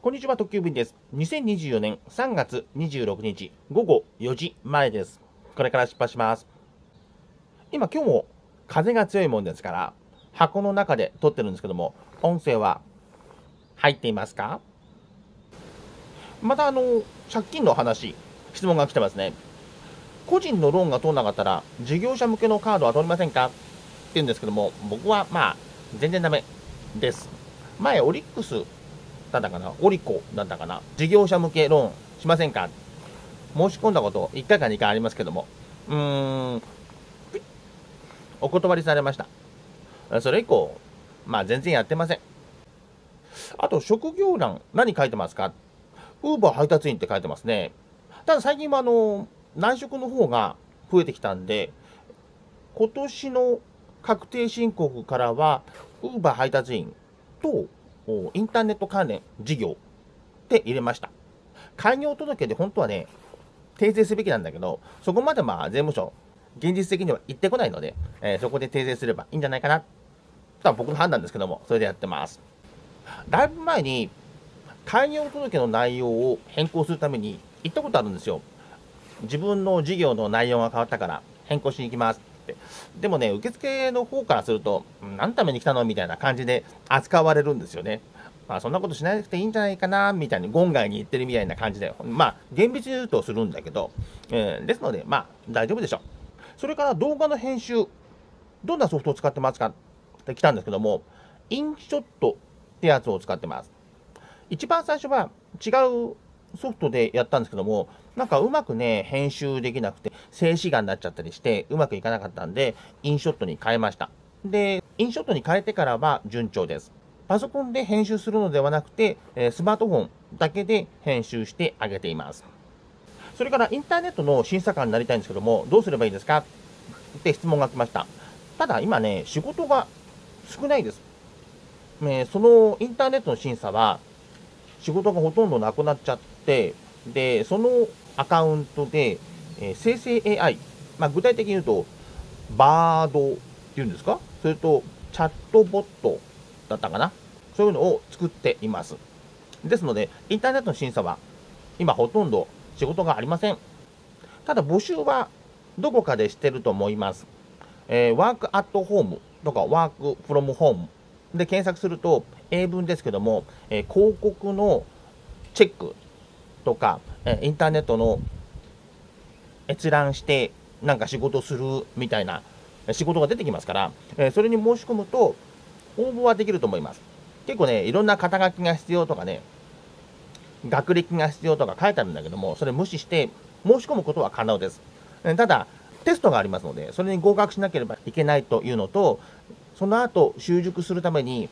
こんにちは、特急便です。2024年3月26日午後4時前です。これから出発します。今日も風が強いもんですから、箱の中で撮ってるんですけども、音声は入っていますか？また借金の話、質問が来てますね。個人のローンが通らなかったら、事業者向けのカードは通りませんかって言うんですけども、僕は全然ダメです。前、オリックスだったかな、オリコだったかな、事業者向けローンしませんか申し込んだこと1回か2回ありますけども、お断りされました。それ以降、全然やってません。あと、職業欄、何書いてますか？ウーバー配達員って書いてますね。ただ最近は内職の方が増えてきたんで、今年の確定申告からは、ウーバー配達員とインターネット関連事業って入れました。開業届で本当はね、訂正すべきなんだけど、そこまで税務署、現実的には行ってこないので、そこで訂正すればいいんじゃないかな。とは僕の判断ですけども、それでやってます。だいぶ前に、開業届の内容を変更するために行ったことあるんですよ。自分の事業の内容が変わったから変更しに行きますって。でもね、受付の方からすると、何のために来たのみたいな感じで扱われるんですよね。そんなことしなくていいんじゃないかなみたいに言外に言ってるみたいな感じで、厳密に言うとするんだけど、ですので、大丈夫でしょう。それから動画の編集、どんなソフトを使ってますかって来たんですけども、インショットってやつを使ってます。一番最初は違うソフトでやったんですけども、うまくね、編集できなくて、静止画になっちゃったりして、うまくいかなかったんで、インショットに変えました。で、インショットに変えてからは順調です。パソコンで編集するのではなくて、スマートフォンだけで編集してあげています。それからインターネットの審査官になりたいんですけども、どうすればいいですかって質問が来ました。ただ今ね、仕事が少ないです。そのインターネットの審査は、仕事がほとんどなくなっちゃって、で、そのアカウントで、生成 AI、具体的に言うと、バードっていうんですか？それと、チャットボットだったかな？そういうのを作っています。ですので、インターネットの審査は、今ほとんど仕事がありません。ただ、募集はどこかでしてると思います。ワークアットホームとか、ワークフロムホームで検索すると、英文ですけども、広告のチェックとか、インターネットの閲覧して仕事するみたいな仕事が出てきますから、それに申し込むと応募はできると思います。結構ね、いろんな肩書きが必要とかね、学歴が必要とか書いてあるんだけども、それ無視して申し込むことは可能です。ただ、テストがありますので、それに合格しなければいけないというのと、その後習熟するために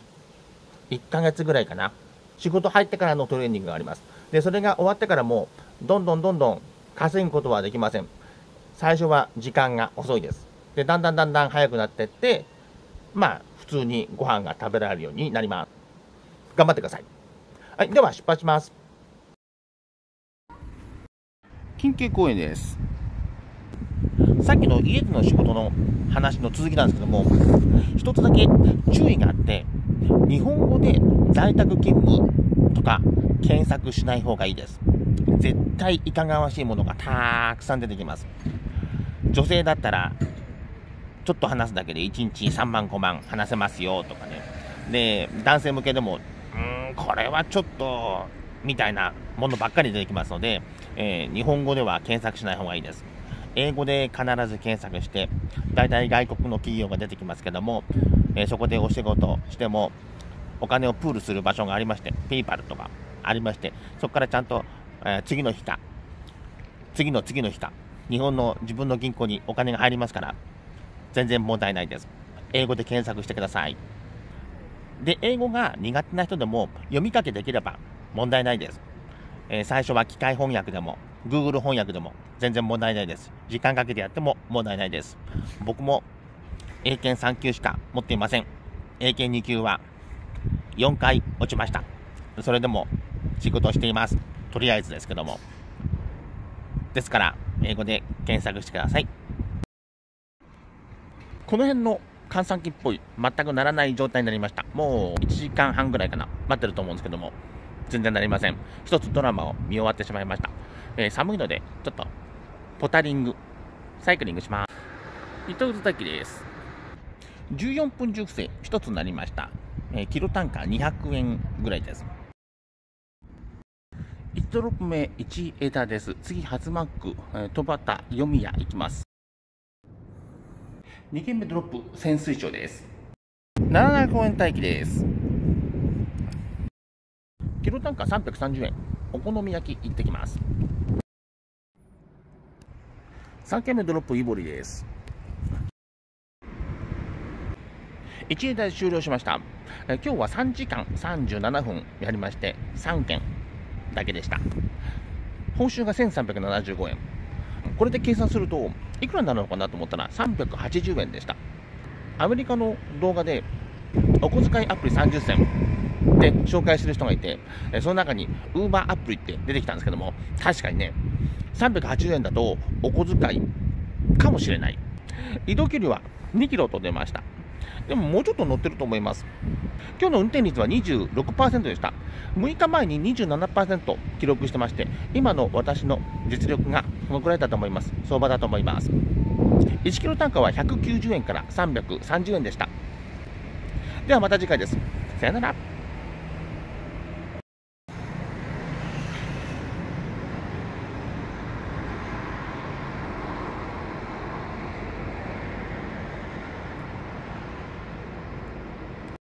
1ヶ月ぐらいかな、仕事入ってからのトレーニングがあります。で、それが終わってからも、どんどん稼ぐことはできません。最初は時間が遅いです。で、だんだん早くなっていって、普通にご飯が食べられるようになります。頑張ってください。はい、では出発します。緊急公演です。さっきの家での仕事の話の続きなんですけども、一つだけ注意があって、日本語で在宅勤務とか検索しない方がいいです。絶対いかがわしいものがたくさん出てきます。女性だったら、ちょっと話すだけで1日3万5万話せますよとかね。で、男性向けでも、これはちょっと、みたいなものばっかり出てきますので、日本語では検索しない方がいいです。英語で必ず検索して、だいたい外国の企業が出てきますけども、そこでお仕事しても、お金をプールする場所がありまして、ペイパルとかありまして、そこからちゃんと、次の日か、次の日か、日本の自分の銀行にお金が入りますから、全然問題ないです。英語で検索してください。で、英語が苦手な人でも読み書きできれば問題ないです。最初は機械翻訳でも、Google 翻訳でも全然問題ないです。時間かけてやっても問題ないです。僕も英検3級しか持っていません。英検2級は4回落ちました。それでも仕事をしています。とりあえずですけども。ですから、英語で検索してください。この辺の閑散期っぽい、全くならない状態になりました。もう1時間半ぐらいかな、待ってると思うんですけども、 全然なりません。一つドラマを見終わってしまいました。寒いので、ちょっと、ポタリング、サイクリングします。糸津滝です。14分熟成、一つになりました。キロ単価200円ぐらいです。1ドロップ目、1枝です。次、初マック、戸端、読み屋行きます。2軒目ドロップ、潜水晶です。77公園待機です。キロ単価330円、お好み焼き行ってきます。3軒目ドロップ、イボリです。1枝で終了しました。今日は3時間37分やりまして、3件だけでした。報酬が1375円。これで計算すると、いくらになるのかなと思ったら380円でした。アメリカの動画で、お小遣いアプリ30銭で紹介する人がいて、その中に Uber アプリって出てきたんですけども、確かにね、380円だとお小遣いかもしれない。移動距離は2キロと出ました。でももうちょっと乗ってると思います。今日の運転率は 26% でした。6日前に 27% 記録してまして、今の私の実力がこのくらいだと思います。相場だと思います。1キロ単価は190円から330円でした。ではまた次回です。さよなら。